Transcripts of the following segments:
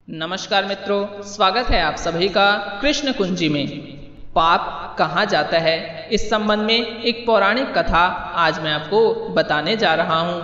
नमस्कार मित्रों, स्वागत है आप सभी का कृष्ण कुंजी में। पाप कहाँ जाता है, इस संबंध में एक पौराणिक कथा आज मैं आपको बताने जा रहा हूँ।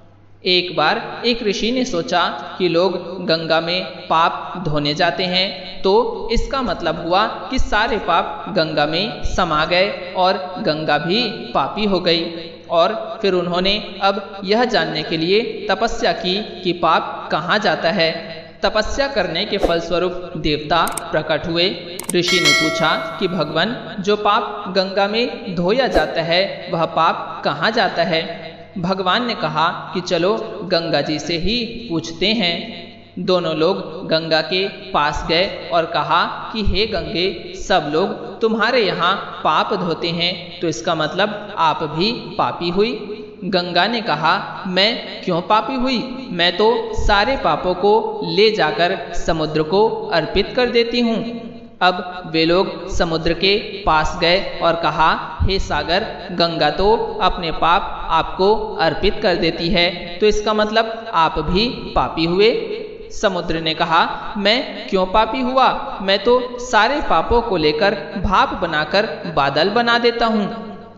एक बार एक ऋषि ने सोचा कि लोग गंगा में पाप धोने जाते हैं, तो इसका मतलब हुआ कि सारे पाप गंगा में समा गए और गंगा भी पापी हो गई। और फिर उन्होंने अब यह जानने के लिए तपस्या की कि पाप कहाँ जाता है। तपस्या करने के फलस्वरूप देवता प्रकट हुए। ऋषि ने पूछा कि भगवान, जो पाप गंगा में धोया जाता है वह पाप कहाँ जाता है। भगवान ने कहा कि चलो गंगा जी से ही पूछते हैं। दोनों लोग गंगा के पास गए और कहा कि हे गंगे, सब लोग तुम्हारे यहाँ पाप धोते हैं, तो इसका मतलब आप भी पापी हुई। गंगा ने कहा, मैं क्यों पापी हुई, मैं तो सारे पापों को ले जाकर समुद्र को अर्पित कर देती हूँ। अब वे लोग समुद्र के पास गए और कहा, हे सागर, गंगा तो अपने पाप आपको अर्पित कर देती है, तो इसका मतलब आप भी पापी हुए। समुद्र ने कहा, मैं क्यों पापी हुआ, मैं तो सारे पापों को लेकर भाप बनाकर बादल बना देता हूँ।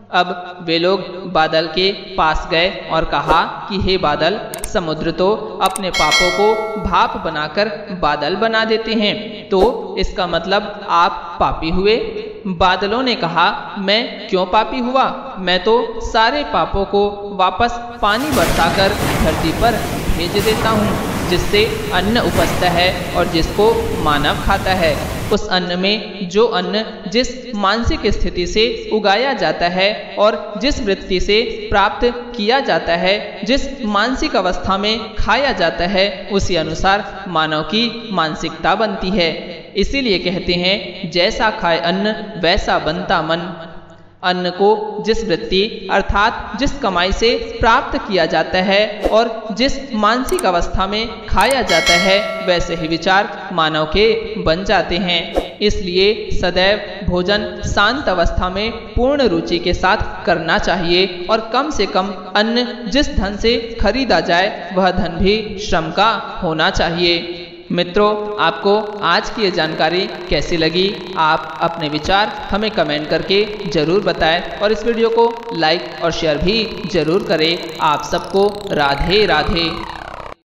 अब वे लोग बादल के पास गए और कहा कि हे बादल, समुद्र तो अपने पापों को भाप बनाकर बादल बना देते हैं, तो इसका मतलब आप पापी हुए। बादलों ने कहा, मैं क्यों पापी हुआ, मैं तो सारे पापों को वापस पानी बरसाकर धरती पर भेज देता हूँ, जिससे अन्न उपजता है और जिसको मानव खाता है। उस अन्न में जो अन्न जिस मानसिक स्थिति से उगाया जाता है और जिस वृत्ति से प्राप्त किया जाता है, जिस मानसिक अवस्था में खाया जाता है, उसी अनुसार मानव की मानसिकता बनती है। इसीलिए कहते हैं, जैसा खाए अन्न वैसा बनता मन। अन्न को जिस वृत्ति अर्थात जिस कमाई से प्राप्त किया जाता है और जिस मानसिक अवस्था में खाया जाता है, वैसे ही विचार मानव के बन जाते हैं। इसलिए सदैव भोजन शांत अवस्था में पूर्ण रुचि के साथ करना चाहिए और कम से कम अन्न जिस धन से खरीदा जाए वह धन भी श्रम का होना चाहिए। मित्रों, आपको आज की ये जानकारी कैसी लगी, आप अपने विचार हमें कमेंट करके जरूर बताएं और इस वीडियो को लाइक और शेयर भी जरूर करें। आप सबको राधे राधे।